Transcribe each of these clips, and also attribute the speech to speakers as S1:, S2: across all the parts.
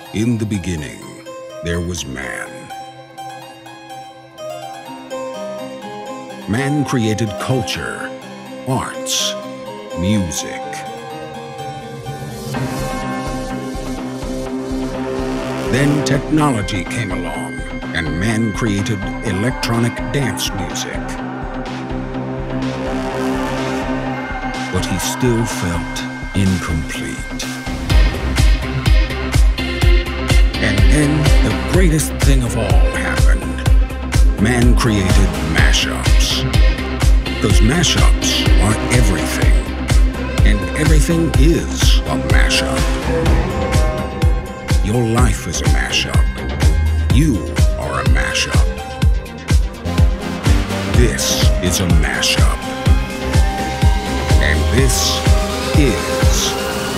S1: In the beginning, there was man. Man created culture, arts, music. Then technology came along, and man created electronic dance music. But he still felt incomplete. And then the greatest thing of all happened. Man created mashups. Because mashups are everything. And everything is a mashup. Your life is a mashup. You are a mashup. This is a mashup. And this is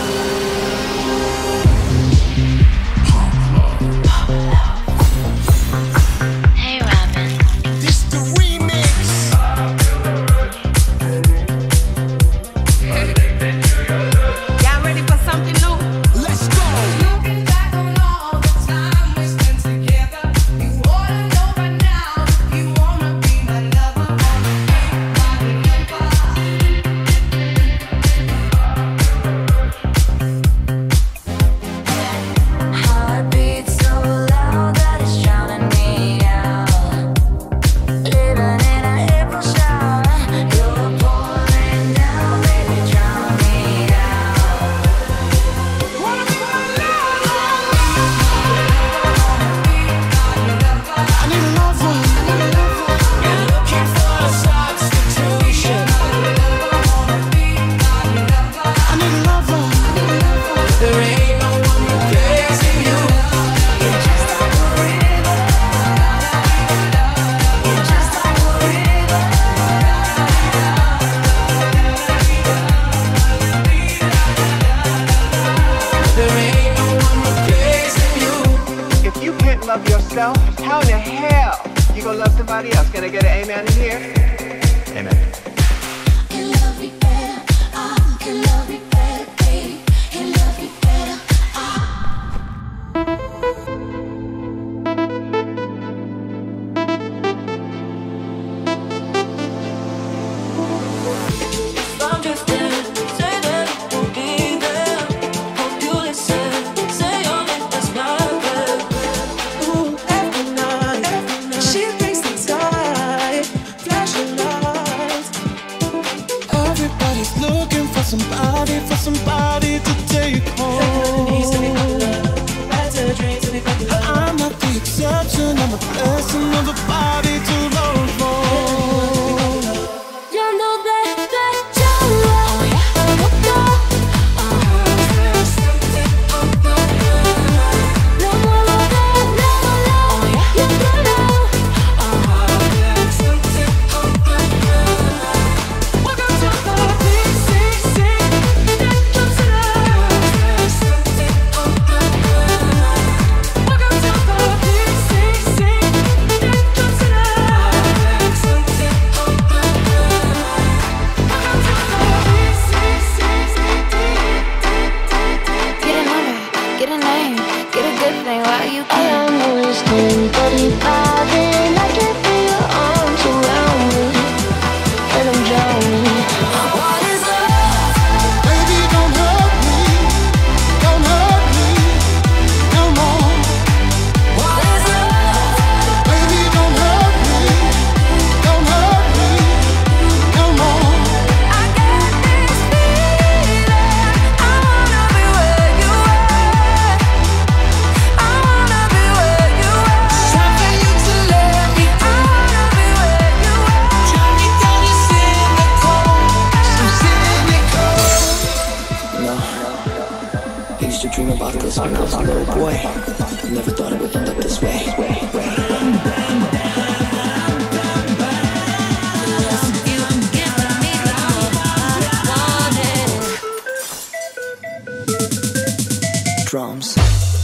S2: drums.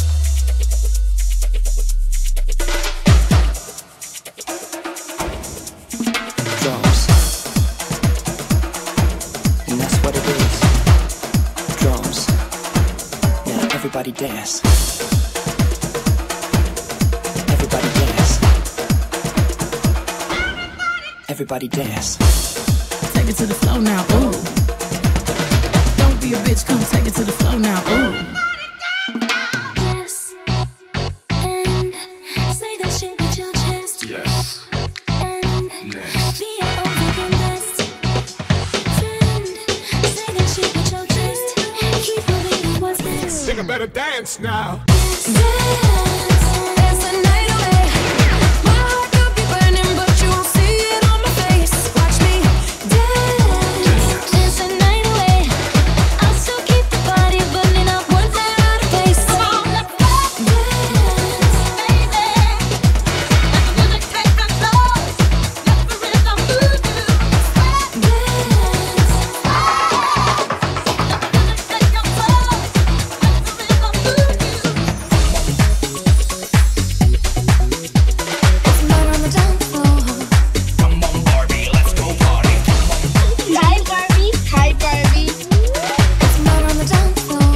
S2: Drums. And that's what it is. Drums. Now everybody dance. Everybody dance.
S3: Take it to the floor now, ooh. Don't be a bitch, come take it to the floor now, ooh.
S4: Yes, and say that shit with your chest.
S5: Yes.
S4: And
S5: Next.
S4: be your own fucking best friend. Say that shit with your chest. Keep moving, what's next?
S5: Think I better dance now.
S4: Dance, dance the night away. My heart could be burning, but you won't see it on my face. Watch me dance, dance the night away. I'll still keep the body burning up once I'm out of place. Come on, let's go. Dance, baby. Let the music take control. Let the rhythm move you. Dance, let the music take control. Let the rhythm move you. It's murder on the dance floor.
S5: Come on, Barbie, let's go party.
S6: Hi Barbie, hi Barbie.
S4: It's murder on the dance floor.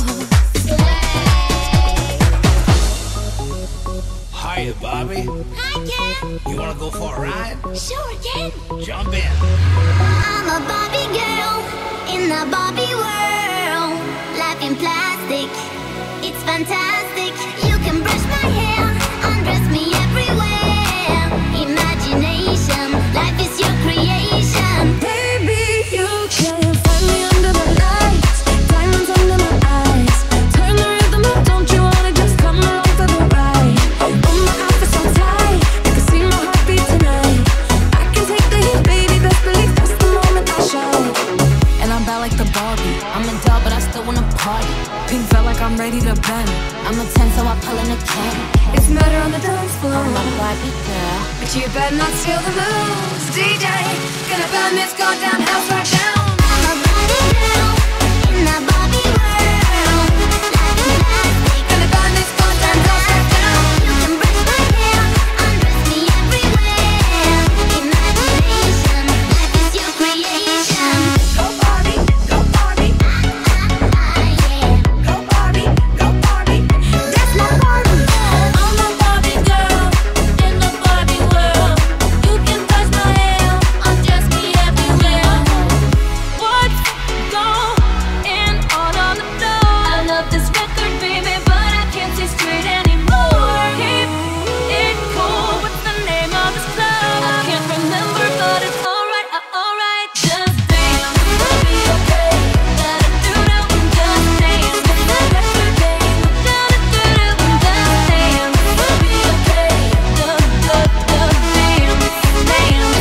S5: Hiya, Bobby.
S6: Hi Ken.
S5: You wanna go for a ride?
S6: Sure Ken.
S5: Jump in.
S6: I'm a Barbie girl in the Barbie world. Life in plastic, it's fantastic. You can brush my hair, undress me everywhere. Imagination, life is your creation.
S4: Baby, you can find me under the lights, diamonds under my eyes. Turn the rhythm up, don't you wanna just come along for the ride? Oh, my outfit so tight, you can see my heartbeat tonight. I can take the heat, baby, best believe that's the moment I shine.
S3: And I'm bad like the Barbie. I'm a doll, but I still wanna party. Pink felt like I'm ready to bend. I'm a 10, so I pull in a can.
S4: It's murder on the dance floor.
S3: I'm a Barbie girl.
S4: But you better not steal the moves, DJ. Gonna burn this goddamn house right down.
S6: I'm a Barbie girl in the Barbie world. Life in plastic,
S4: Gonna burn this goddamn house right down.
S6: you can brush my hair, undress me everywhere. Imagination, life is your creation.
S4: Go Barbie, go Barbie,
S6: Yeah.
S4: go Barbie, go Barbie. That's my Barbie.
S3: I'm a Barbie girl in the Barbie world. You can touch my hair, undress me everywhere. What's going on the floor? I love this record, baby, but I can't see straight anymore. Keep it cool. What's the name of this club? I can't remember, but it's alright, alright. Just dance, it'll be okay. Da-da-do-do, just dance. It's the record game. Da-da-do-do, just dance. It'll be okay. Da-da-da, dance, dance,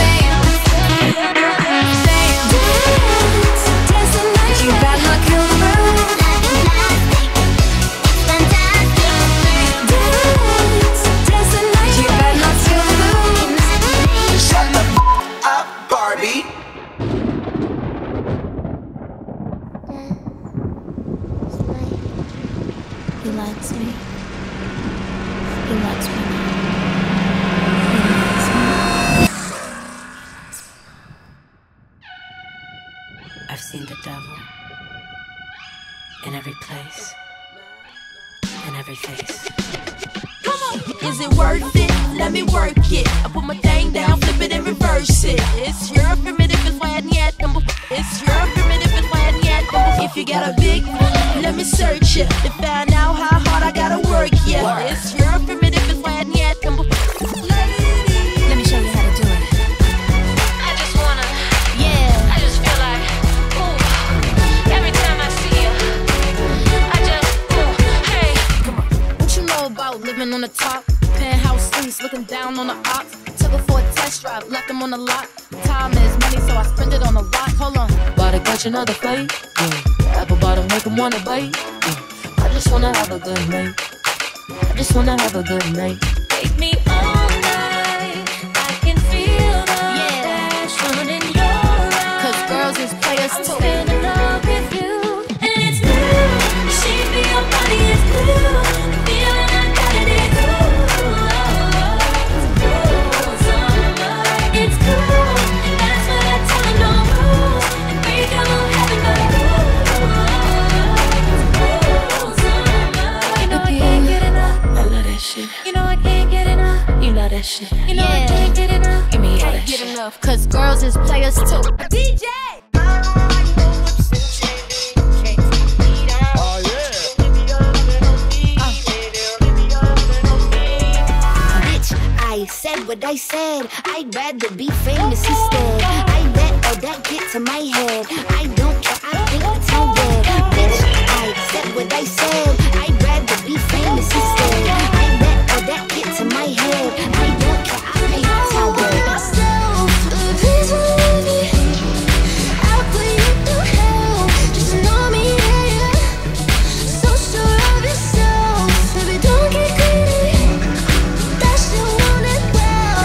S3: dance.
S4: Dance the night. You better not kill the mood.
S6: Life in plastic, it's fantastic.
S4: Dance the night. You better not steal the mood.
S6: Imagination.
S5: Up, Barbie.
S3: He likes me. He likes me now. I've seen the devil in every place, in every face.
S7: Is it worth it? Let me work it. I put my thing down, flip it and reverse it. It's your primitive and why yet number. It's your primitive and why yet number. If you got a big, let me search it to find out how hard I gotta work. Yeah, it's your primitive and why yet number.
S3: Let me show you how to do it.
S7: I just wanna, yeah. I just feel like, ooh. Every time I see you, I just, ooh, hey.
S3: What you know about living on the top? Penthouse suites, looking down on the ops. Took her for a test drive, left them on the lot. Time is money, so I spend it on a watch. Hold on, about to catch another flight. Apple bottom make 'em wanna bite. I just wanna have a good night. I just wanna have a good night.
S4: Take me all night. I can feel the passion in your eyes.
S3: 'Cause girls is players
S4: I'm
S3: too.
S4: still in love with you, and it's new. The shape of your body is blue. The feeling I got it is cool. It's cool. That's what I tell 'em, no rules. And break them on heaven, but you know I can't get enough.
S3: I love that shit.
S4: You know I can't get enough.
S3: You love that shit.
S4: You know I can't get enough.
S3: Give me all that
S7: Get
S3: shit.
S7: enough. cause girls is players too. DJ!
S6: I said what I said. I'd rather be famous instead. I let all that get to my head. I don't care, I think it's all bad. Bitch, I said what I said. I'd rather be famous instead. I let all that get to my head. I don't care, I think it's all bad.
S4: I'll put you through hell. Just know me, yeah. So sure of yourself. Baby, don't get greedy. That shit want it well.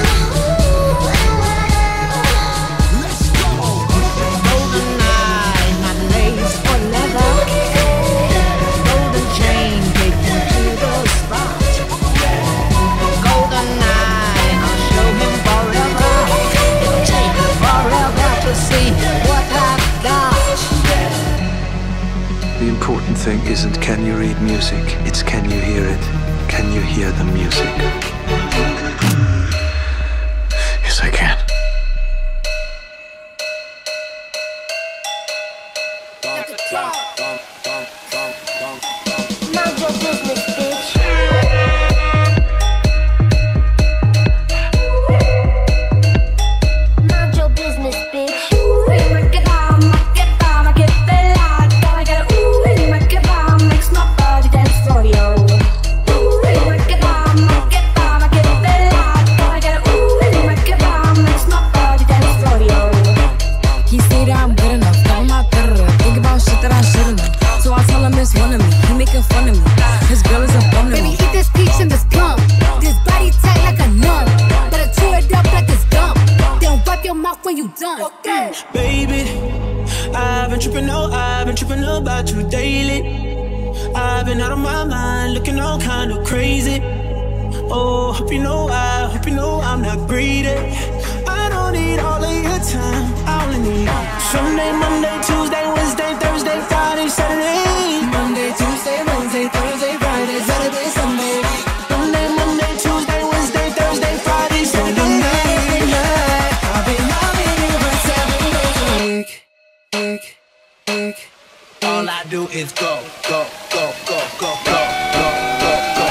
S5: Let's go.
S8: Golden eye, not lace or leather. Golden chain, take you to the spot. Golden eye, I'll show him forever. It'll take me forever to see what I've got.
S9: The important thing isn't can you read music, it's can you hear it? Can you hear the music? Yes, I can.
S6: Mind your business, bitch. Mind your business, bitch.
S4: He say that I'm good enough, but I'm not good enough. Think about shit that I shouldn't have. So I tell him it's one of me. He making fun of me. His girl is a bum to me.
S10: Baby, eat this peach and this gum. This body tight like a nun. Better chew it up like it's gum. Then wipe your mouth when you done. Okay.
S11: Baby, I've been tripping about you daily. I've been out of my mind, looking all kind of crazy. Oh, hope you know I'm not greedy. I don't need all of your time, I only need Sunday, Monday, Tuesday, Wednesday, Thursday, Friday, Saturday. Monday, Tuesday, Wednesday, Thursday, Friday, Saturday, Sunday. Monday, Monday, Tuesday, Wednesday, Thursday, Friday, Saturday night. I've been loving you for 7 days a week. All I do is go, go, go, go, go, go, go, go, go, go.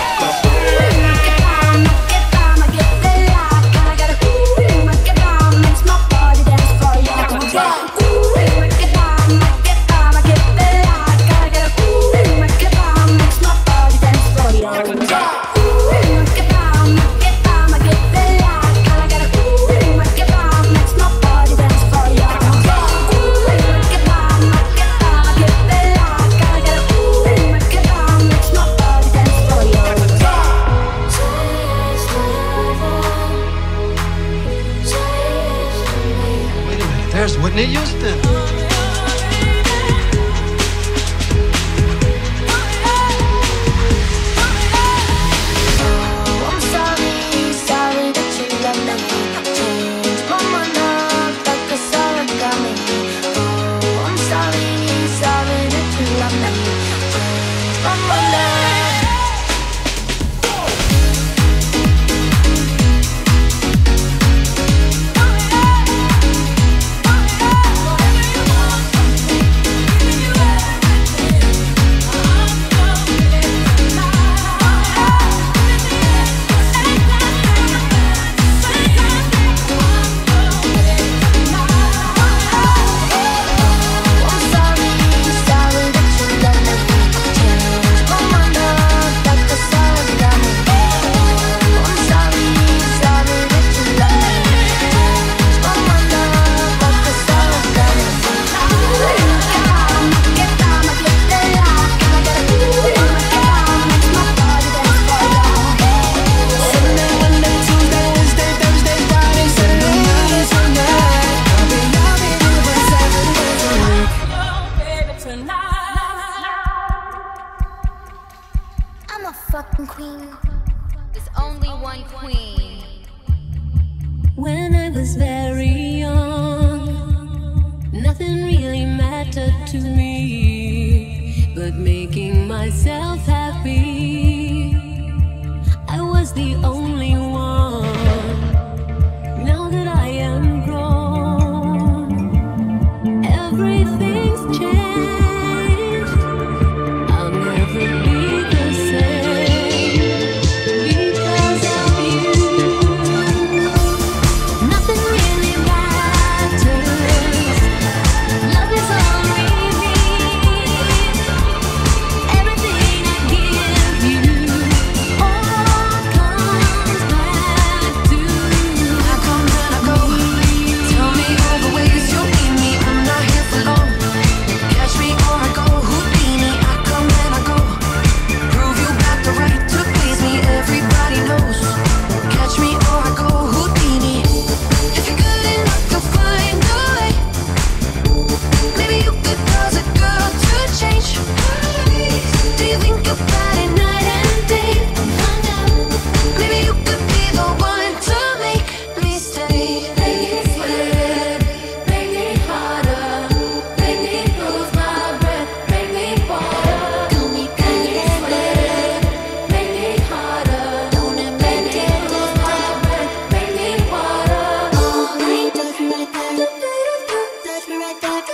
S9: There's Whitney Houston.
S6: I'm sorry that you love me. Change my mind up like a origami. Oh, I'm sorry that you love me. Change my mind up. I'm a fucking queen.
S7: There's only one queen.
S4: When I was very young, nothing really mattered to me but making myself happy. I was the only one. Now that I am grown,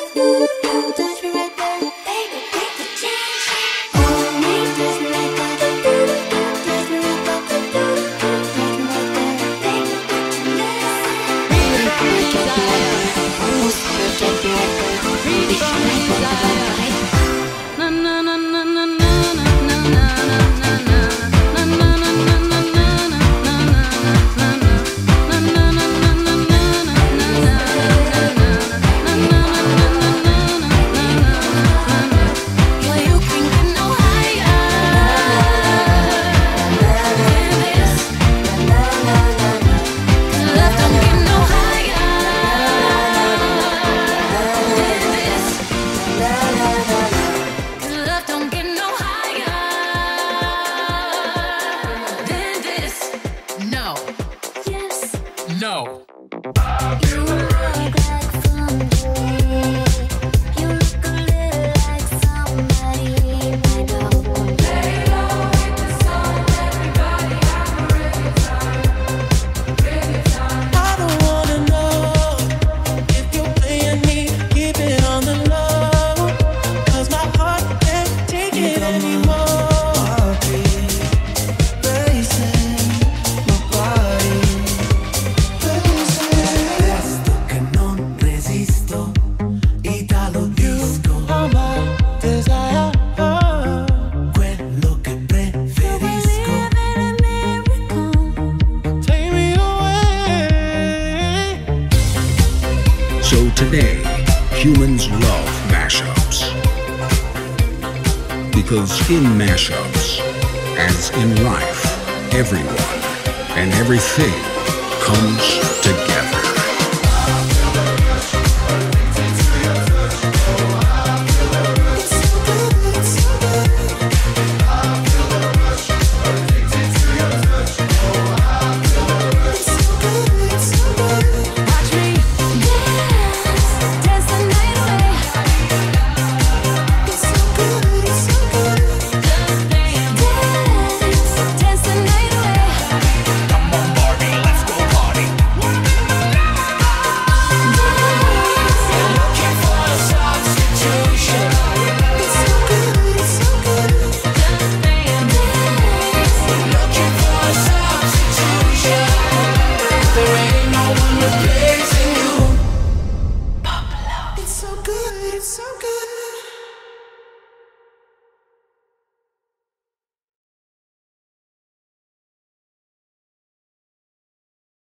S4: Touch me right there, baby, take the chance. Hold me, touch me right there, touch me right there, touch me right there, baby, put your lips
S1: So today, humans love mashups. Because in mashups, as in life, everyone and everything comes together.